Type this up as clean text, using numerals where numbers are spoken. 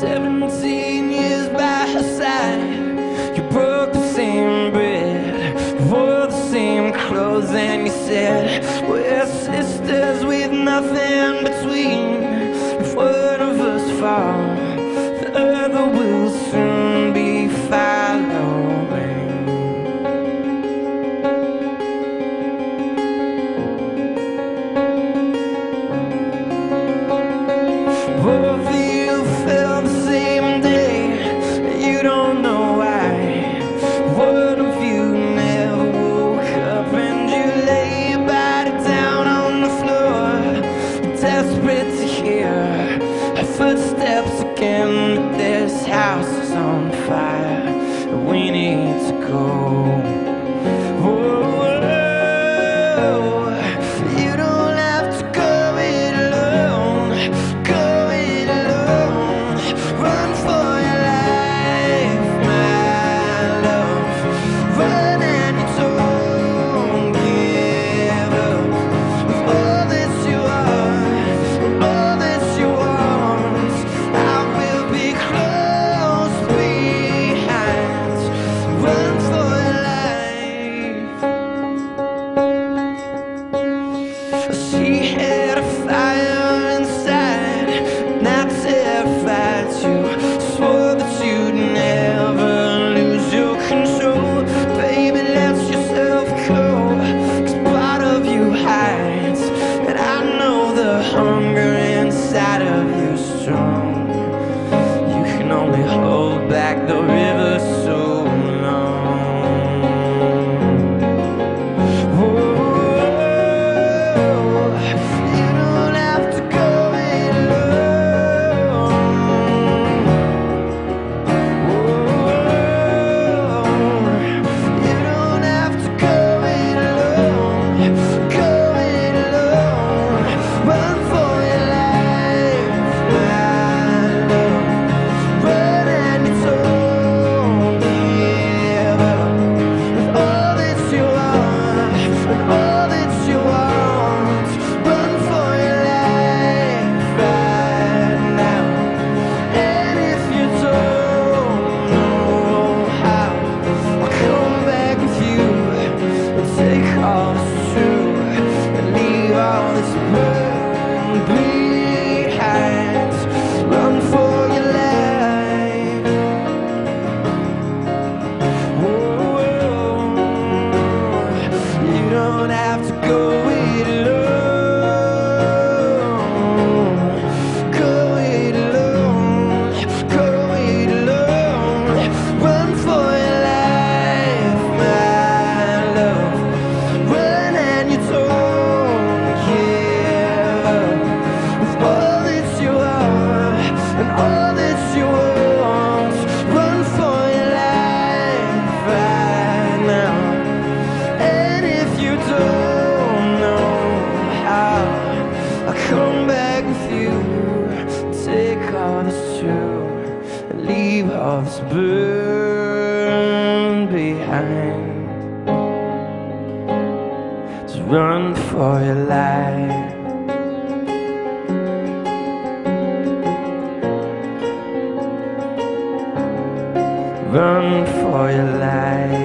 17 years by her side, you broke the same bread, wore the same clothes, and you said we're sisters with nothing between. If one of us falls, the other will soon be following. Both of you fell the same day, you don't know why. One of you never woke up and you lay your body down on the floor, desperate to hear her footsteps again. But this house is on fire and we need to go. She had a fire inside, and that terrified you. Swore that you'd never lose your control. Baby, let yourself go, 'cause part of you hides, and I know the hunger inside of you is strong. You can only hold back the river so come back with you, take all that's true, and leave all that's burned behind. Just run for your life. Run for your life.